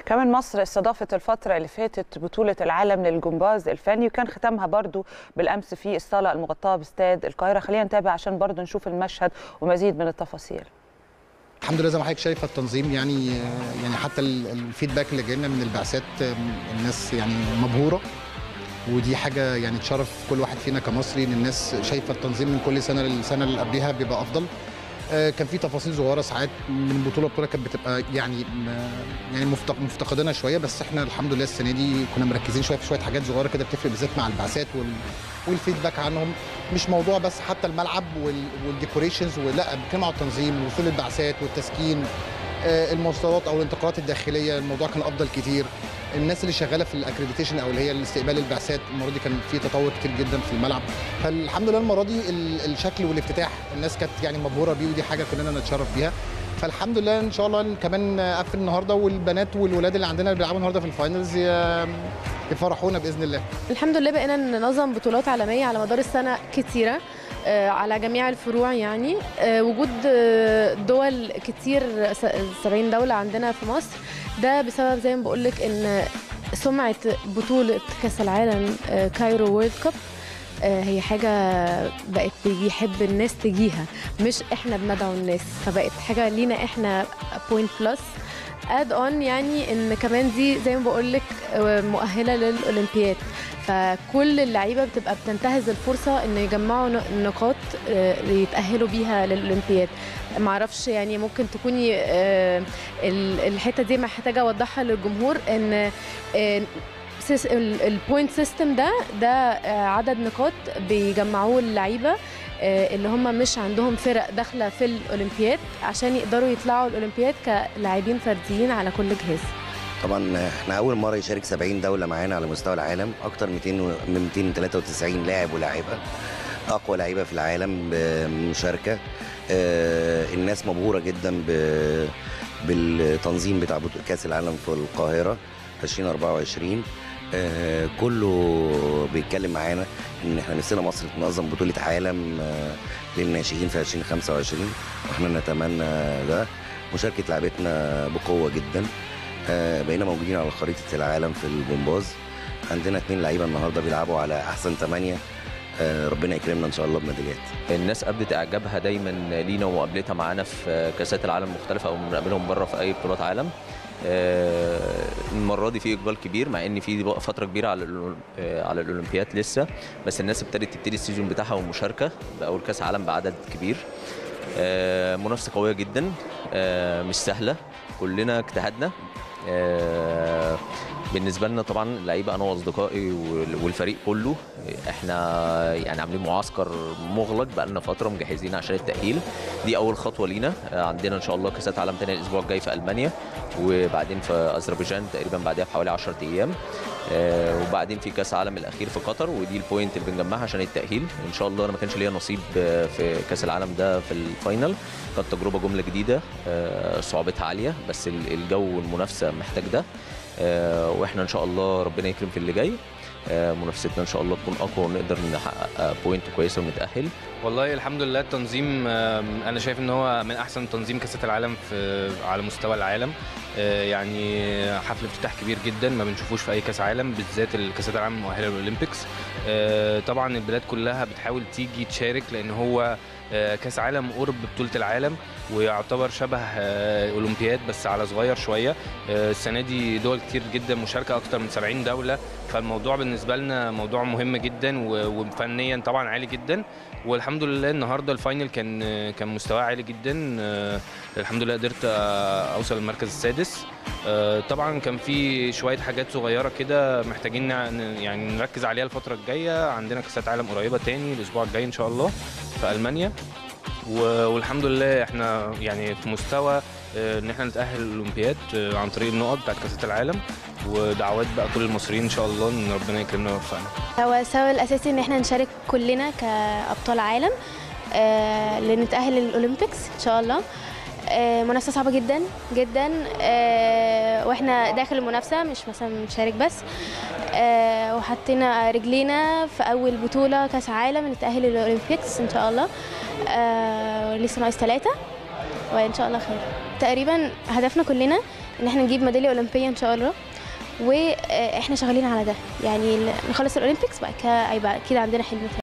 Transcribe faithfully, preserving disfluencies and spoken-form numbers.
كمان مصر استضافت الفترة اللي فاتت بطولة العالم للجمباز الفني، وكان ختامها برضو بالأمس في الصالة المغطاة باستاد القاهرة. خلينا نتابع عشان برضو نشوف المشهد ومزيد من التفاصيل. الحمد لله زي ما حضرتك شايفه التنظيم يعني يعني حتى الفيدباك اللي جاي لنا من البعثات الناس يعني مبهوره، ودي حاجه يعني تشرف كل واحد فينا كمصري ان الناس شايفه التنظيم من كل سنه للسنه اللي قبلها بيبقى افضل. كان في تفاصيل صغيره ساعات من بطوله لبطوله كانت بتبقى يعني يعني مفتقدينها شويه، بس احنا الحمد لله السنه دي كنا مركزين شويه في شويه حاجات صغيره كده بتفرق بالذات مع البعثات والفيدباك عنهم. مش موضوع بس حتى الملعب والديكوريشنز، ولا بنتكلم على التنظيم وصول البعثات والتسكين، المواصلات او الانتقالات الداخليه الموضوع كان افضل كتير. الناس اللي شغاله في الاكريديتيشن او اللي هي الاستقبال البعثات المره دي كان في تطور كتير جدا في الملعب. فالحمد لله المره دي الشكل والافتتاح الناس كانت يعني مبهوره بيه، ودي حاجه كلنا نتشرف بيها. فالحمد لله ان شاء الله كمان نقفل النهارده والبنات والولاد اللي عندنا اللي بيلعبوا النهارده في الفاينلز يفرحونا باذن الله. الحمد لله بقينا ننظم بطولات عالميه على مدار السنه كتيره على جميع الفروع. يعني وجود دول كتير سبعين دوله عندنا في مصر، ده بسبب زي ما بقول لك ان سمعه بطوله كاس العالم كايرو وورلد كاب هي حاجه بقت بيحب الناس تجيها، مش احنا بندعو الناس، فبقت حاجه لينا احنا بوينت بلس اد اون. يعني ان كمان دي زي ما بقول لك مؤهله للاولمبياد، فكل اللعيبه بتبقى بتنتهز الفرصه ان يجمعوا نقاط يتاهلوا بيها للاولمبياد. معرفش يعني ممكن تكوني الحته دي محتاجه اوضحها للجمهور ان البوينت سيستم ده ده عدد نقاط بيجمعوه اللعيبه اللي هم مش عندهم فرق داخله في الاولمبياد عشان يقدروا يطلعوا الاولمبياد كلاعبين فرديين على كل جهاز. طبعا احنا اول مره يشارك سبعين دوله معانا على مستوى العالم، اكتر من مئتين وثلاثة وتسعين لاعب ولاعيبه، اقوى لعيبه في العالم بمشاركه. الناس مبهوره جدا بالتنظيم بتاع كاس العالم في القاهره ألفين وأربعة وعشرين. آه كله بيتكلم معانا ان احنا نفسنا مصر تنظم بطوله عالم آه للناشئين في ألفين وخمسة وعشرين، واحنا نتمنى ده. مشاركه لعبتنا بقوه جدا، آه بقينا موجودين على خريطه العالم في الجمباز. عندنا اثنين لعيبه النهارده بيلعبوا على احسن ثمانيه، آه ربنا يكرمنا ان شاء الله بميداليات. الناس ابدت اعجابها دايما لينا ومقابلتها معانا في كاسات العالم مختلفه او بنقابلهم بره في اي بطولات عالم. المره دي في اقبال كبير، مع ان في فتره كبيره على على الاولمبياد لسه، بس الناس ابتدت تبتدي السيزون بتاعها والمشاركه باول كاس عالم بعدد كبير. منافسه قويه جدا، مش سهله، كلنا اجتهدنا. بالنسبه لنا طبعا اللعيبه انا واصدقائي والفريق كله احنا يعني عاملين معسكر مغلق بقى لنا فتره مجهزين عشان التاهيل. دي اول خطوه لينا. عندنا ان شاء الله كاسات عالم تاني الاسبوع الجاي في المانيا، وبعدين في اذربيجان تقريبا بعدها بحوالي عشرة ايام، وبعدين في كاس عالم الاخير في قطر، ودي البوينت اللي بنجمعها عشان التاهيل ان شاء الله. انا ما كانش ليا نصيب في كاس العالم ده في الفاينل، كانت تجربه جمله جديده صعوبتها عاليه، بس الجو والمنافسه محتاج ده. واحنا ان شاء الله ربنا يكرم في اللي جاي، منافستنا ان شاء الله تكون اقوى ونقدر نحقق بوينت كويسه ونتاهل. والله الحمد لله التنظيم انا شايف ان هو من احسن تنظيم كاسات العالم في على مستوى العالم. يعني حفل افتتاح كبير جدا ما بنشوفوش في اي كاس عالم، بالذات الكاسات العالم المؤهله للاولمبيكس. طبعا البلاد كلها بتحاول تيجي تشارك لان هو كاس عالم قرب بطوله العالم، ويعتبر شبه اولمبياد بس على صغير شويه. السنه دي دول كتير جدا مشاركه، اكتر من سبعين دوله، فالموضوع بالنسبه لنا موضوع مهم جدا وفنيا طبعا عالي جدا. والحمد لله النهارده الفاينل كان كان مستواه عالي جدا. الحمد لله قدرت اوصل للمركز السادس. طبعا كان في شويه حاجات صغيره كده محتاجين يعني نركز عليها الفتره الجايه. عندنا كاسات عالم قريبه تاني الاسبوع الجاي ان شاء الله في المانيا، والحمد لله احنا يعني في مستوى ان احنا نتاهل الاولمبياد عن طريق النقط بتاعت كاسات العالم. ودعوات بقى كل المصريين ان شاء الله ان ربنا يكرمنا ويوفقنا. هو السبب الاساسي ان احنا نشارك كلنا كابطال عالم آه لنتاهل للاولمبيكس ان شاء الله. آه منافسه صعبه جدا جدا، آه واحنا داخل المنافسه مش مثلا بنشارك بس. آه وحطينا رجلينا في اول بطوله كاس عالم نتاهل للاولمبيكس ان شاء الله. آه لسه ناقص ثلاثه وان شاء الله خير. تقريبا هدفنا كلنا ان احنا نجيب ميداليه اولمبيه ان شاء الله، واحنا شغالين على ده، يعني نخلص الاولمبيكس بعد كده هيبقى اكيد عندنا حلم تاني.